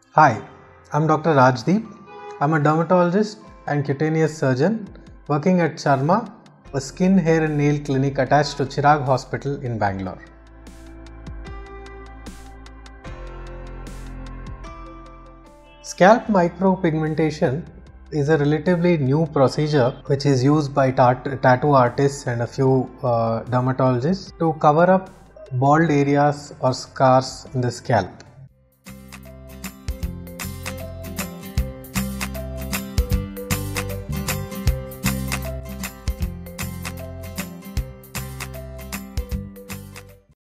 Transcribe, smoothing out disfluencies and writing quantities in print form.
Hi, I'm Dr. Rajdeep. I'm a dermatologist and cutaneous surgeon working at Sharma, a skin, hair and nail clinic attached to Chirag Hospital in Bangalore. Scalp micro pigmentation is a relatively new procedure which is used by tattoo artists and a few dermatologists to cover up bald areas or scars in the scalp.